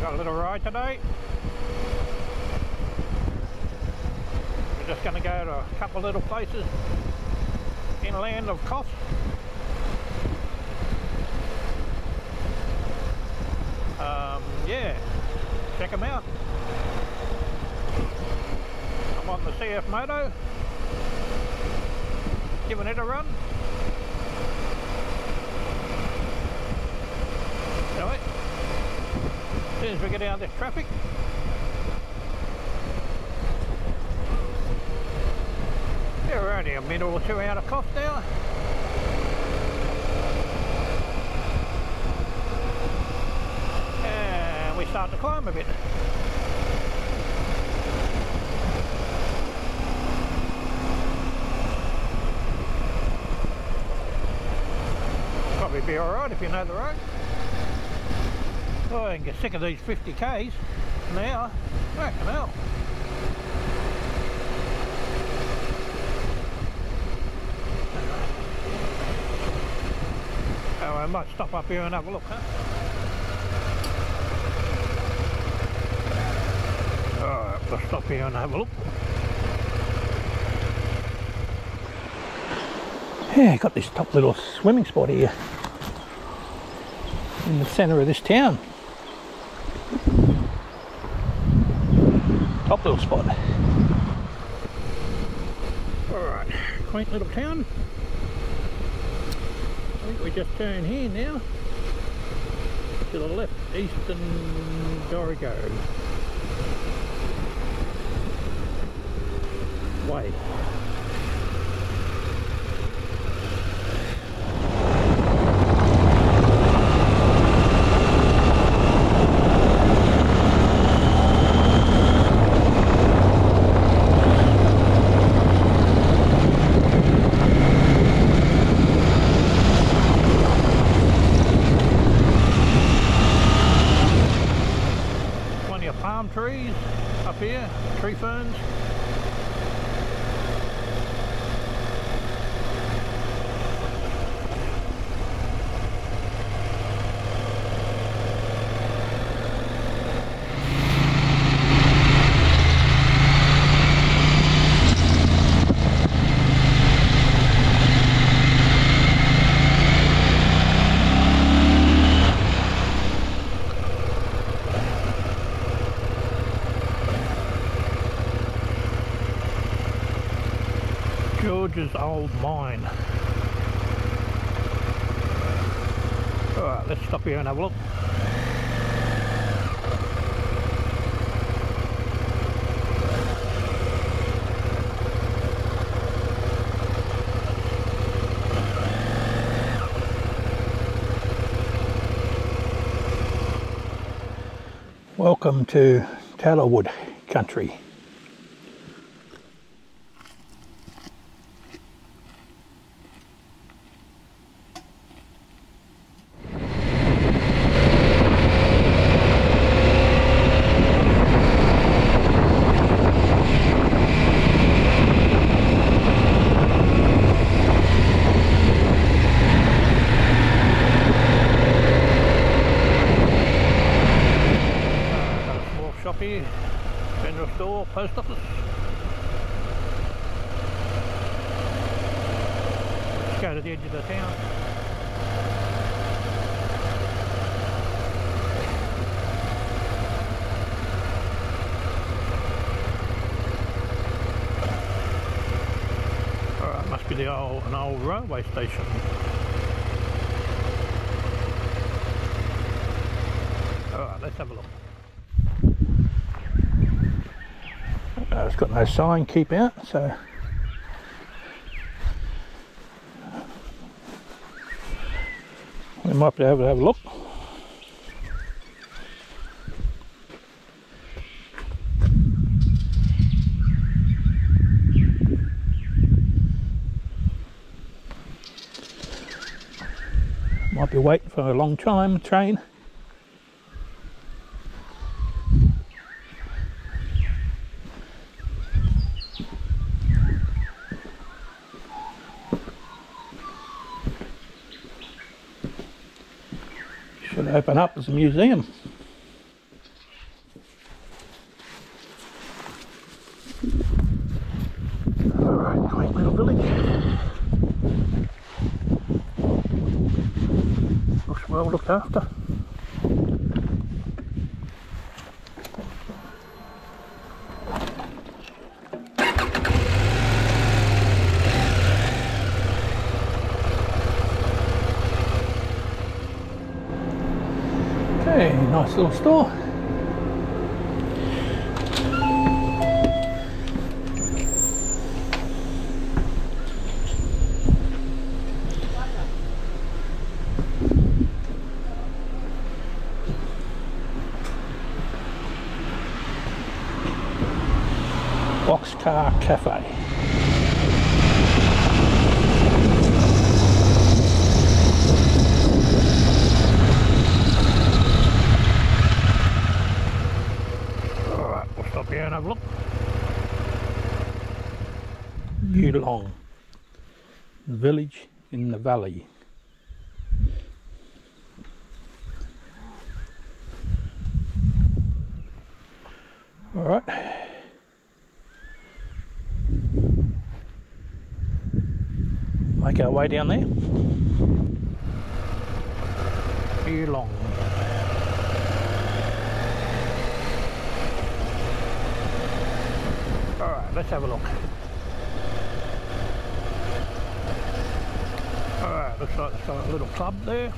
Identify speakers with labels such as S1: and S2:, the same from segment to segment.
S1: Got a little ride today. We're just going to go to a couple of little places inland of Coffs. Yeah, check them out. I'm on the CFMOTO, giving it a run. Anyway, as soon as we get out of this traffic, yeah, we're only a minute or two out of Coffs now. And we start to climb a bit. Probably be alright if you know the road. Oh, I can get sick of these 50 k's an hour. Fucking hell. Oh, I might stop up here and have a look, huh? Alright, we'll stop here and have a look. Yeah, got this top little swimming spot here in the centre of this town. Top little spot. Alright, quaint little town. I think we just turn here now. To the left, eastern Dorrigo way. Palm trees up here, tree ferns. George's old mine. Alright, let's stop here and have a look. Welcome to Tallowood country. Here, general store, post office. Let's go to the edge of the town. Alright, must be an old railway station. Alright, let's have a look. It's got no sign, keep out, so we might be able to have a look. Might be waiting for a long time train. Should open up as a museum. well looked after. Okay, nice little store. Boxcar Cafe. Alright, we'll stop here and have a look. Ulong, village in the valley. Alright. Make our way down there. Ulong. Alright, let's have a look. Alright, looks like it's got a little club there.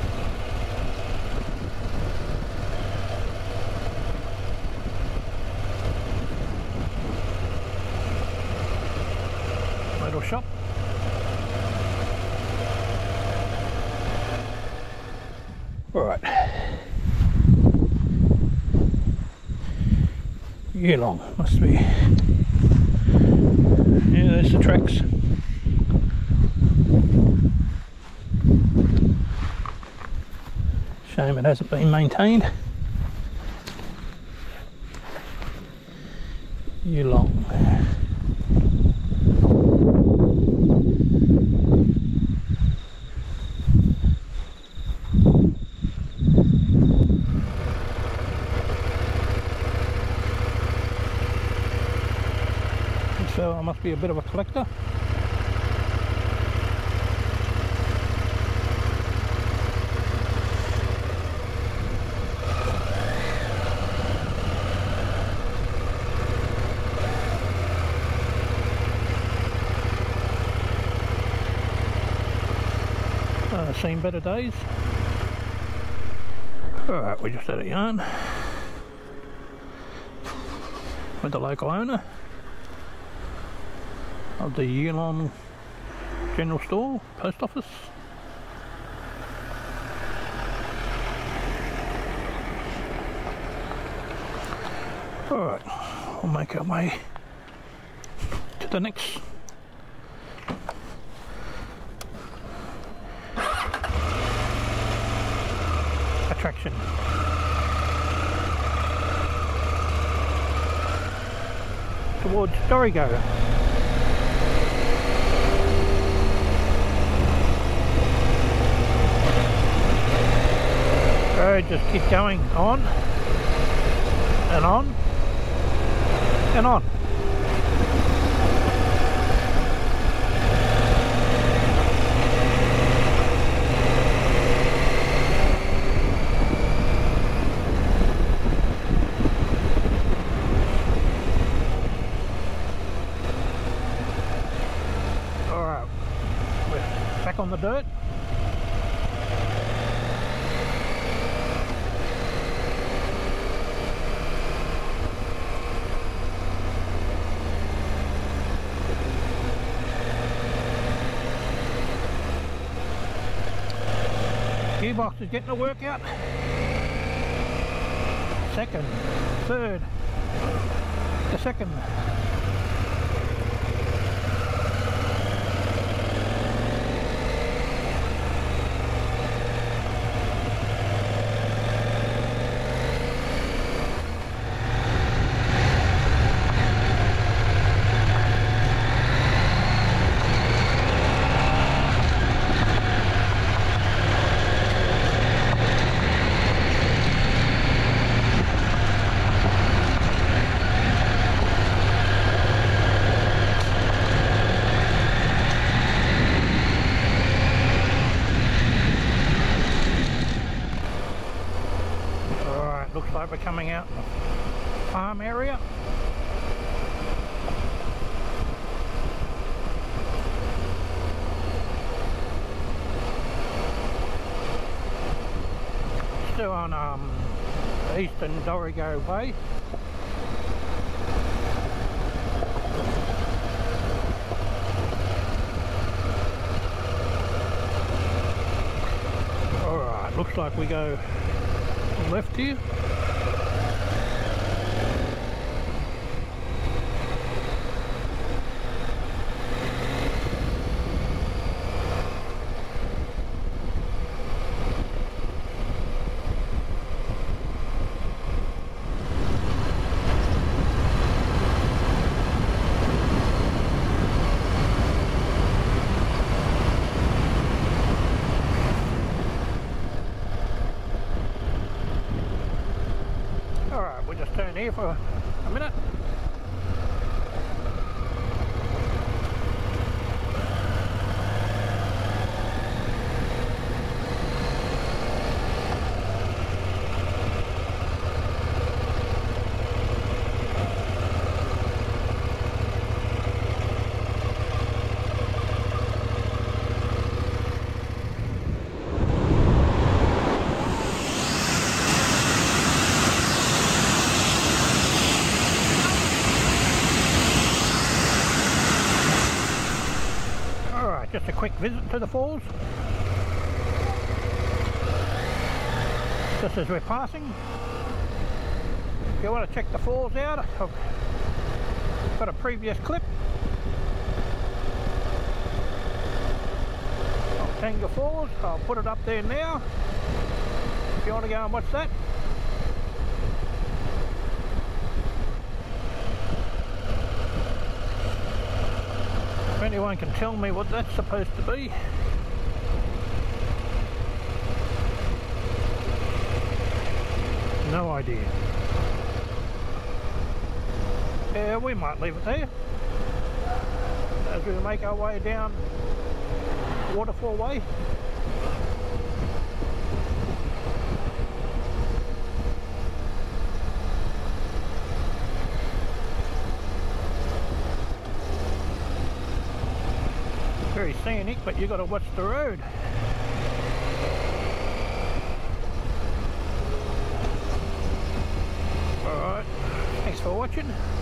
S1: Little shop. Alright. Ulong, must be. Yeah, there's the tracks. Shame it hasn't been maintained. Ulong. So I must be a bit of a collector. Seen better days. Alright, we're just at a yarn with the local owner of the Ulong General Store, Post Office. Alright, we'll make our way to the next attraction. Towards Dorrigo. So just keep going on and on and on. Alright, we're back on the dirt. Gearbox is getting a workout. Second, third, the second. like we're coming out in the farm area. Still on Eastern Dorrigo Way. Alright, looks like we go left here. Turn here for a minute. Just a quick visit to the falls, just as we're passing. If you want to check the falls out, I've got a previous clip. Tanga Falls, I'll put it up there now if you want to go and watch that. If anyone can tell me what that's supposed to be. No idea. Yeah, we might leave it there as we make our way down Waterfall Way. Very scenic, but you got to watch the road. Alright, thanks for watching.